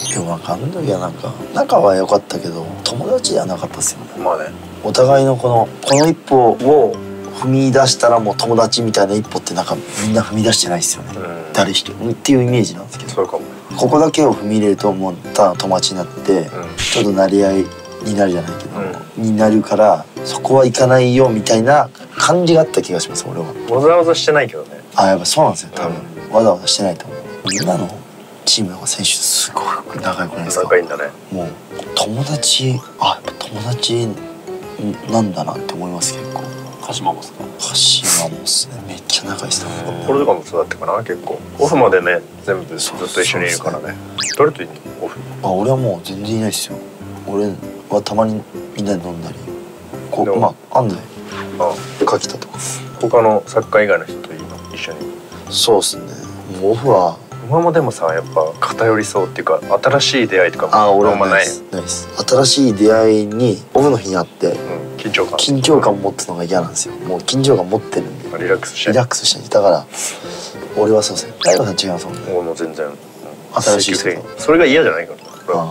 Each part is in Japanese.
でもなんかあの時はなんか仲は良かったけど友達ではなかったっすよね。 まあね。 お互いのこの一歩を踏み出したらもう友達みたいな一歩ってなんかみんな踏み出してないっすよね。誰一人っていうイメージなんですけど。 そうかも。 ここだけを踏み入れるともうただ友達になって、ちょっとなり合いになるじゃないけど、になるからそこは行かないよみたいな感じがあった気がします俺は。 わざわざしてないけどね。 あ、やっぱそうなんですよ多分、わざわざしてないと思う。今のチームの選手すごく仲良くないですか。 仲いいんだね。 もう友達、やっぱ友達なんだなって思います結構。 鹿島もっすか。 鹿島もっすね、めっちゃ仲いいっすね。 これとかもそうだったかな結構。オフまでね全部ずっと一緒にいるからね。誰といるのオフ？ 俺はもう全然いないっすよ。俺はたまにみんなで飲んだり、アンドレ、柿田とか他のサッカー以外の人といいの一緒に。 そうっすね。もうオフは今までもさやっぱ偏りそうっていうか新しい出会いとかも俺はあんまない。 ないです。新しい出会いにオフの日に会って、緊張感持つのが嫌なんですよ。もう緊張感持ってるんでリラックスしてだから俺はそうですね。大悟さん違いますもんね。 もう全然新しい人とそれが嫌じゃないから、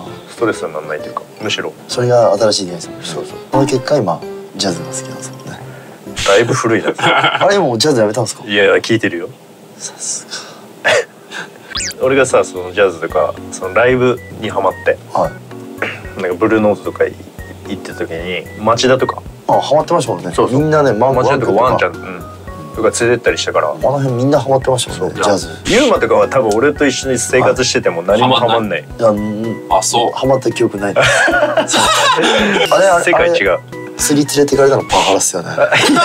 ストレスにならないというか、むしろそれが新しい出会いですもんね。 そうそう。 この結果今ジャズが好きなんですもんね。 だいぶ古いな。 あれもうジャズやめたんですか？ いや聞いてるよ。 さすが。 俺がさそのジャズとかそのライブにハマって、なんかブルーノートとか行ってた時に町田とかハマってましたもんね。 そうそう、 みんなね町田とかワンちゃんとか連れてったりしたから、 あの辺みんなハマってましたもんね。ジャズ。 ユーマとかは多分俺と一緒に生活してても何もハマんない。 あ、そう。 ハマった記憶ない。 あれ世界違う。 釣り連れてかれたのパワハラっすよね。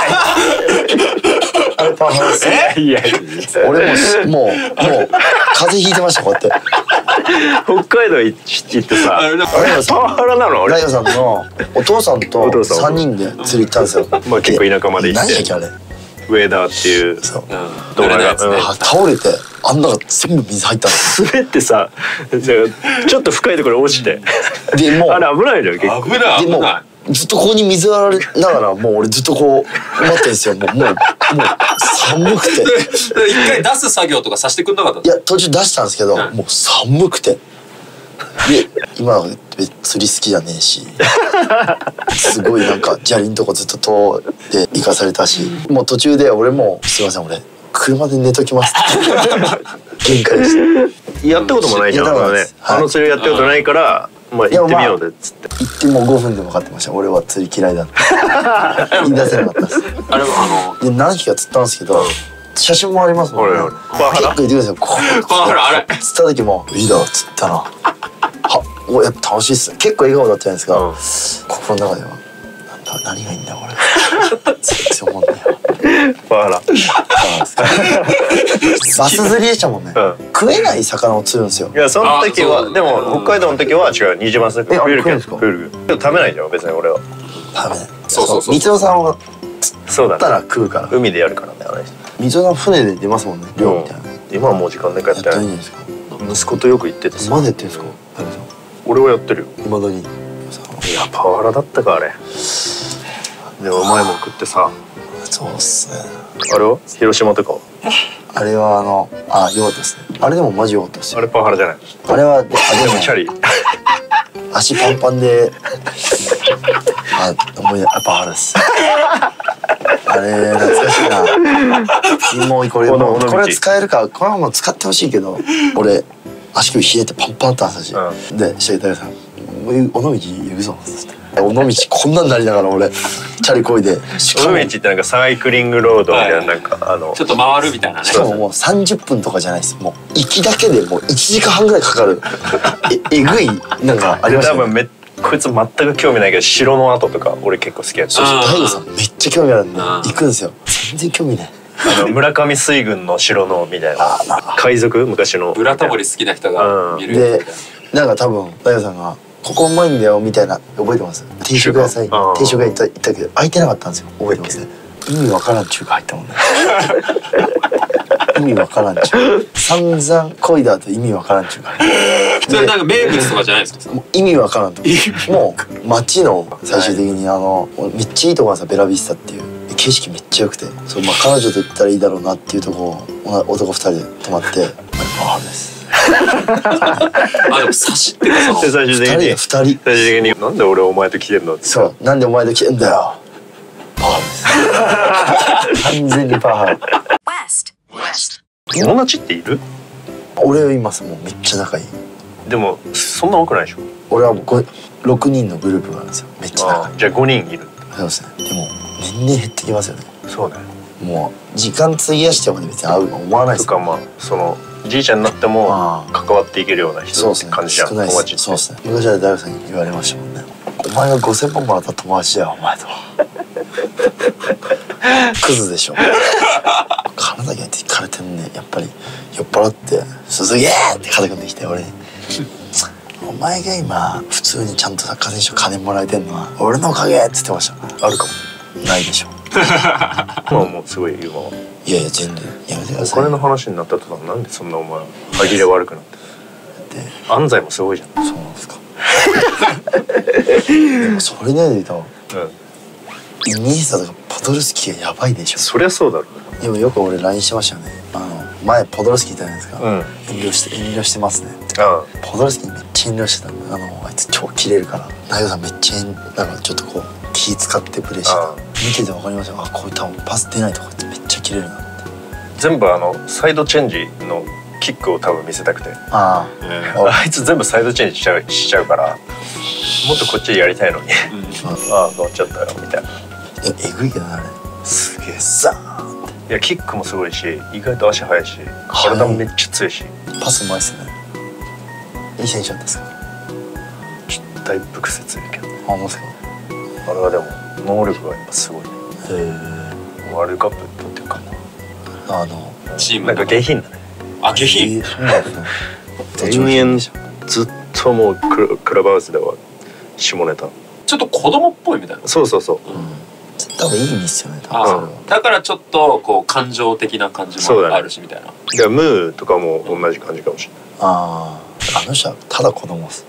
あれパワハラっすよ。 いや俺もう風邪ひいてましたこうやって。 北海道行ってさ、パワハラなの？ ライオさんのお父さんと3人で釣り行ったんですよ。 まあ結構田舎まで行って。 何やっけあれ。 ウェーダーっていう動画が倒れてあんなが全部水入ったの。 滑ってさ、ちょっと深いところ落ちて、 でもうあれ危ないのよ結構。 危ない危ない。 ずっとここに水あられながらもう俺ずっとこう待ってるんですよ。もう寒くて。 一回出す作業とかさせてくんなかった？ いや途中出したんですけど、もう寒くて。で今釣り好きじゃねえし、すごいなんか砂利んとこずっと通って行かされたし、もう途中で俺もすいません俺車で寝ときますって限界でした。 やったこともないじゃん。あの釣りやったことないから。まあ行ってみようでっつって。 行ってもう5分で分かってました。俺は釣り嫌いだって言い出せなかったです。 あれで何匹か釣ったんですけど、写真もありますもんね。結構言ってください。 あれ釣った時もいいだろ釣ったな。やっぱ楽しいっす。結構笑顔だったじゃないですか。心の中では何がいいんだこれ。全然思んないよ。 パワハラ。 バス釣りでしたもんね。食えない魚を釣るんですよ。 いやその時はでも北海道の時は違う、ニジマス食えるけど食べないじゃん別に俺は。 食べない。 そう三尾さんはそうだったら食うから。 海でやるからねあれ。 三尾さん船で出ますもんね漁みたいな。 今はもう時間ないからやってない。息子とよく行っててさ。 まだやってるんですか？ 俺はやってるよ未だに。 いやパワハラだったかあれ。でもうまいもん食ってさ。 そうっすね。 あれは広島とかは？あれは良かったですね。あれでもマジ良かったですよ。 あれパワハラじゃない？ あれはでもチャリ足パンパンでパワハラです。あれ懐かしいな。もうこれ使えるか、これはもう使ってほしいけど、俺足首冷えてパンパンだったんですよ。で下板さん尾道行くぞっつって。尾道こんなんなりながら俺チャリこいで。尾道ってなんかサイクリングロードみたいな、なんかちょっと回るみたいなね。 しかももう30分とかじゃないです。もう行きだけでもう1時間半ぐらいかかるえぐいなんかありましたね。 こいつ全く興味ないけど城の跡とか俺結構好きやった。 大悟さんめっちゃ興味あるんで行くんですよ。全然興味ない。 村上水軍の城のみたいな海賊昔の。 ブラタモリ好きな人が見るやつみたいな。なんか多分大悟さんがここうまいんだよみたいな覚えてます？定食屋さん定食屋行ったけど空いてなかったんですよ。覚えてますね。意味わからん中華入ったもんね。意味わからん中華。散々こいだ後意味わからん中華。 それなんか名物とかじゃないですか？ 意味わからんと。もう街の最終的にめっちゃいいとこなんですよ。ベラビスタっていう景色めっちゃ良くて、そう彼女と行ったらいいだろうなっていうとこを男2人で泊まってパワハラです。 あでも差しってかその最終的に 2人最終的になんで俺お前と来てんのって。 そうなんでお前と来てんだよ。パーです完全にパー。 友達っている？ 俺はいます。もうめっちゃ仲いい。 でもそんな多くないでしょ。 俺はもう6人のグループがあるんですよ。めっちゃ仲いい。 じゃあ5人いる。 そうですね。でも年々減ってきますよね。 そうね。 もう時間費やしてまで別に会うと思わないですとかまあそのじいちゃんになっても関わっていけるような人って感じじゃん。友達って。 そうですね。昔は大学さんに言われましたもんね。お前が5000万もらった友達だよお前と。クズでしょ。金だけって聞かれてんね。やっぱり酔っ払って「鈴木!」って肩組んできて俺に「お前が今普通にちゃんとサッカー選手金もらえてんのは俺のおかげ!」って言ってました。あるかも。ないでしょ。 まあもうすごい言うわ。 いやいや全然やめてください。 お金の話になったとたなんでそんなお前歯切れ悪くなって安西もすごいじゃん。 そうなんですか。でもそれねで言うと、イニエスタとかポドルスキがやばいでしょ。 そりゃそうだろ。 でもよく俺 LINE してましたよね。前ポドルスキいたじゃないですか、遠慮してますねって。ポドルスキにめっちゃ遠慮してたんで、あいつ超キレるから大悟さんめっちゃなんかちょっとこう気使ってプレーしてた。見てて分かりますよ。こういう多分パス出ないとこってめっちゃキレるなって。 全部サイドチェンジのキックを多分見せたくて、 あいつ全部サイドチェンジしちゃうからもっとこっちでやりたいのにああ乗っちゃったよみたいな。 えぐいけどあれすげえさーって。 いやキックもすごいし意外と足速いし体もめっちゃ強いしパスうまいっすね。いい選手なんですか。 ちょっとだいぶ癖ついるけど。 あ、もうですか。 あれはでも能力がやっぱすごいね。ワールドカップ取ってるかな。 チームなんか下品だね。 あ、下品。 そうなんですね。 延々ずっともうクラブハウスでは下ネタ。 ちょっと子供っぽいみたいな。 そうそうそう。 多分いい意味っすよね。 だからちょっとこう感情的な感じもあるしみたいな。 いやムーとかも同じ感じかもしれない。 あの人はただ子供っす。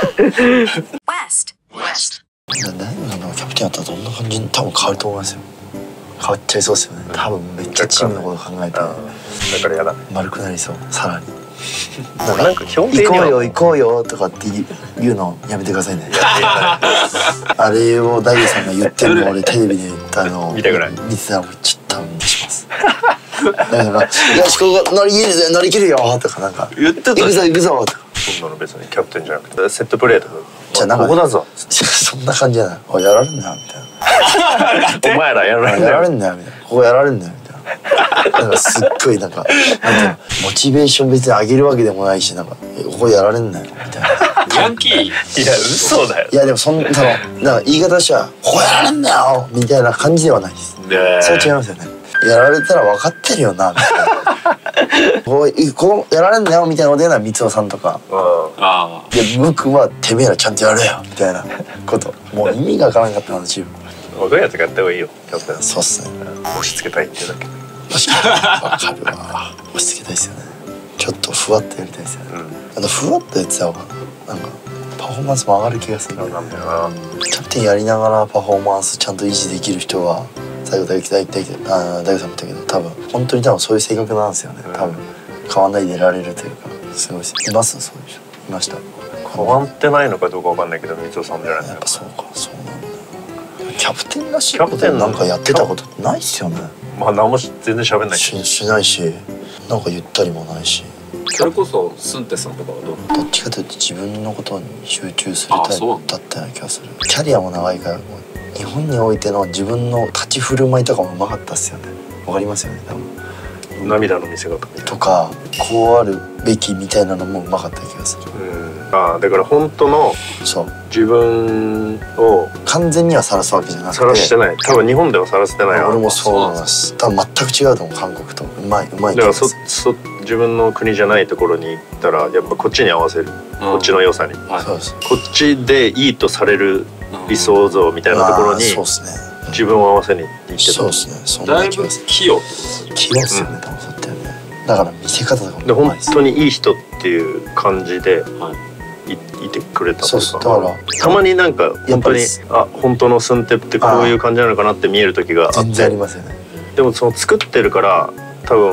キャプテンやったらどんな感じに多分変わると思いますよ。変わっちゃいそうですよね。多分めっちゃチームのこと考えて。だからやだ。 丸くなりそう。さらに。 なんか基本的に行こうよ行こうよとかって言うのやめてくださいね。あれを大悟さんが言ってるのを俺テレビで見てたらもうちょっとダウンします。だからよしここ乗り切るよとかなんか言ってた。 行くぞ行くぞとか。 そんなの別にキャプテンじゃなくてセットプレーとか。 じゃあなんかここだぞ。 そんな感じじゃない。おいやられんなよみたいな。 お前らやられんなよみたいな。ここやられんなよみたいな。なんかすっごいなんかモチベーション別に上げるわけでもないしなんかここやられんなよみたいな。 ヤンキー。いや嘘だよ。 いやでもなんか言い方としてはここやられんなよみたいな感じではないです。そう違いますよね。やられたら分かってるよなみたいな。ここやられんなよみたいなこと言うのは光雄さんとか。で僕はてめえらちゃんとやれよみたいなこと。もう意味が分からなかったのチーム。 若いやつがやった方がいいよキャプテン。 そうっすね。 押し付けたいっていうだけ。 確かに分かるわ。押し付けたいですよね。ちょっとふわっとやりたいですよね。ふわっとやってた方がなんかパフォーマンスも上がる気がする。 なんだよな。 キャプテンやりながらパフォーマンスちゃんと維持できる人は最後大悟さんも言ったけど多分本当にそういう性格なんですよね。多分変わんないでいられるというかすごいです。いますそういう人いました。 変わってないのかどうかわかんないけど光雄さんじゃないですか。 やっぱそうかそうなんだ。キャプテンらしいことなんかやってたことないっすよね。 まあ何も全然喋んないしないしなんか言ったりもないし。 それこそスンテさんとかはどっちかというと自分のことに集中するタイプだったような気がする。キャリアも長いから日本においての自分の立ち振る舞いとかもうまかったっすよね。わかりますよね多分。 涙の見せ方とかこうあるべきみたいなのもうまかった気がする。 だから本当の自分を完全には晒すわけじゃなくて晒してない。多分日本では晒してない。 俺もそうなんです。多分全く違うと思う韓国と。うまいだから自分の国じゃないところに行ったらやっぱこっちに合わせる、こっちの良さに、こっちでいいとされる理想像みたいなところに自分を合わせに行ってた。 そうですね。そんな気がする。器用っすよね。多分そうだよね。だから見せ方とかもで本当にいい人っていう感じでいてくれたというか。だからたまになんか本当に本当のスンテってこういう感じなのかなって見える時があって。 全然ありますよね。 でもその作ってるから多分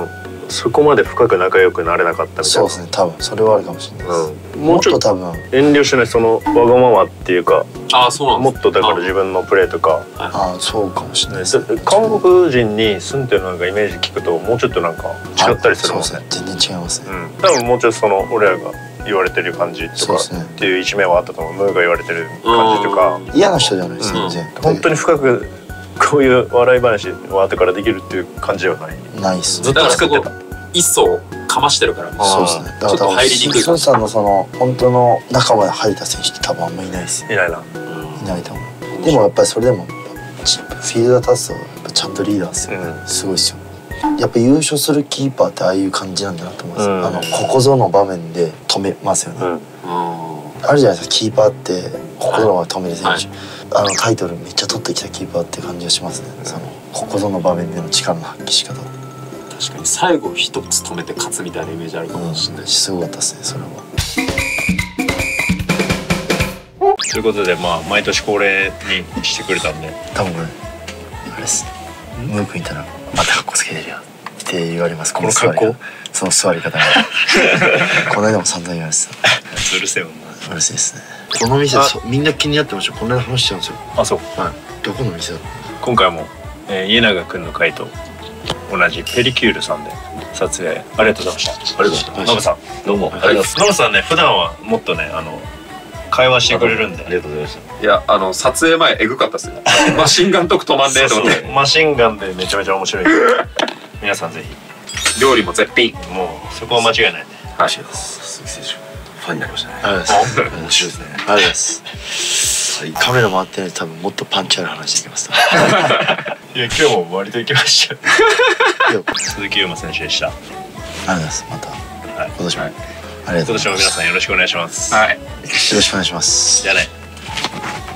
そこまで深く仲良くなれなかったみたいな。 そうですね、多分それはあるかもしれないです。もうちょっと多分遠慮しない、そのわがままっていうか、もっとだから自分のプレーとか。 そうかもしれないです。 韓国人に住んでるなんかイメージ聞くともうちょっとなんか違ったりするもんね。 全然違いますね。 多分もうちょっとその俺らが言われてる感じとかっていう一面はあったと思う。ムーが言われてる感じとか。 嫌な人じゃないです全然。 本当に深くこういう笑い話は後からできるっていう感じではない。 ないっす。 ずっと作ってた。一層かましてるから。 そうですね。だから入りにくい。孫さんのその本当の仲まで入った選手って多分あんまいないです。 いないな。 いないと思う。でもやっぱりそれでもフィールド立つとやっぱちゃんとリーダーですよ。すごいですよ。やっぱ優勝するキーパーってああいう感じなんだなと思います。ここぞの場面で止めますよね。あるじゃないですか、キーパーってここぞが止める選手。タイトルめっちゃ取ってきたキーパーって感じがしますね。そのここぞの場面での力の発揮仕方。 確かに最後一つ止めて勝つみたいなイメージあるかもしれない。 すごかったですね、それは。 ということで毎年恒例にしてくれたんで、 多分あれです。ムー君いたらまた格好つけてるよって言われます。この格好、その座り方がこの間も散々言われてた。 うるせえもんな。 うるせえですね。この店みんな気になってました。こんなに話しちゃうんですよ。 あ、そう。 どこの店だろう。 今回も家永くんの回と同じペリキュールさんで撮影ありがとうございました。 ありがとうございます。 ノブさんどうもありがとうございます。ノブさんね、普段はもっとね会話してくれるんで。ありがとうございました。 いや撮影前エグかったっすね。マシンガントーク止まんねえと思って。 マシンガンでめちゃめちゃ面白い。皆さんぜひ。 料理も絶品。 もうそこは間違いないね。 はい。鈴木選手ファンになりましたね。 面白いですね。ありがとうございます。カメラ回ってないと多分もっとパンチある話できます。 いや今日も割と行きましたよ。鈴木優馬選手でした。ありがとうございます。また今年も今年も皆さんよろしくお願いします。 はい。よろしくお願いします。 じゃあね。